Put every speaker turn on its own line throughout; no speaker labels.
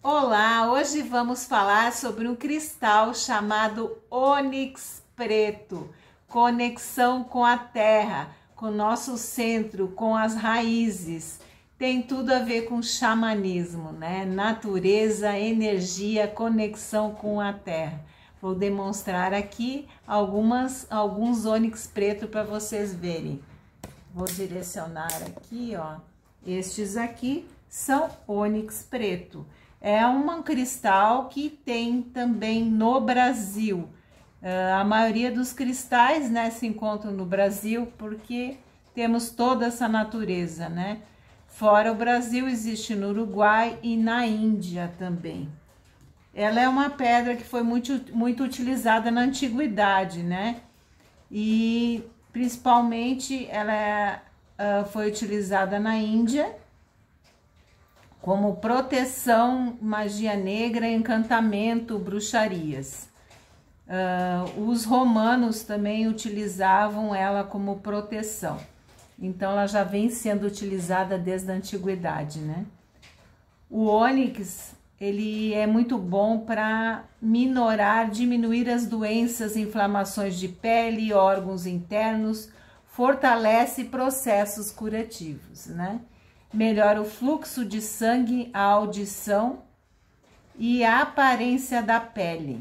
Olá, hoje vamos falar sobre um cristal chamado ônix preto, conexão com a terra, com o nosso centro, com as raízes. Tem tudo a ver com xamanismo, né? Natureza, energia, conexão com a terra. Vou demonstrar aqui alguns ônix preto para vocês verem. Vou direcionar aqui, ó. Estes aqui são ônix preto. É um cristal que tem também no Brasil. A maioria dos cristais, né, se encontram no Brasil porque temos toda essa natureza, né? Fora o Brasil, existe no Uruguai e na Índia também. Ela é uma pedra que foi muito utilizada na antiguidade, né? E principalmente ela foi utilizada na Índia como proteção, magia negra, encantamento, bruxarias. Os romanos também utilizavam ela como proteção. Então, ela já vem sendo utilizada desde a antiguidade, né? O ônix, ele é muito bom para minorar, diminuir as doenças, inflamações de pele, órgãos internos, fortalece processos curativos, né? Melhora o fluxo de sangue, a audição e a aparência da pele.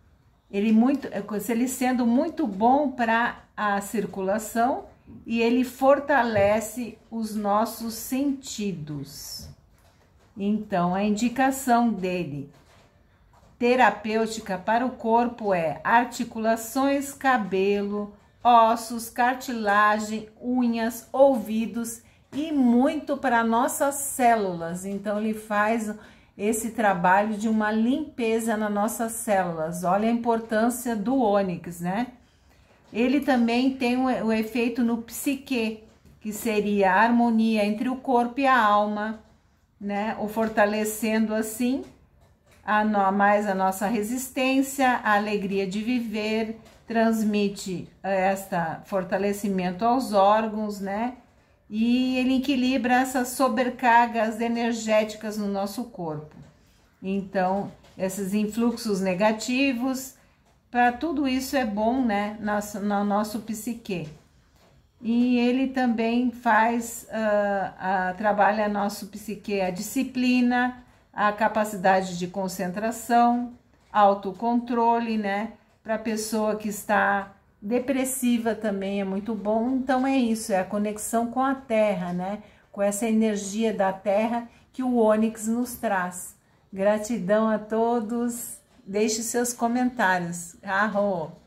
Ele sendo muito bom para a circulação e ele fortalece os nossos sentidos. Então, a indicação dele terapêutica para o corpo é articulações, cabelo, ossos, cartilagem, unhas, ouvidos e muito para nossas células. Então, ele faz esse trabalho de uma limpeza nas nossas células. Olha a importância do ônix, né? Ele também tem o efeito no psique, que seria a harmonia entre o corpo e a alma, né? O fortalecendo assim mais a nossa resistência, a alegria de viver, transmite fortalecimento aos órgãos, né? E ele equilibra essas sobrecargas energéticas no nosso corpo. Então, esses influxos negativos, para tudo isso é bom, né, no nosso psique. E ele também trabalha nosso psique, a disciplina, a capacidade de concentração, autocontrole, né, para a pessoa que está depressiva também é muito bom. Então é isso, é a conexão com a terra, né? Com essa energia da terra que o ônix nos traz. Gratidão a todos. Deixe seus comentários. Arro!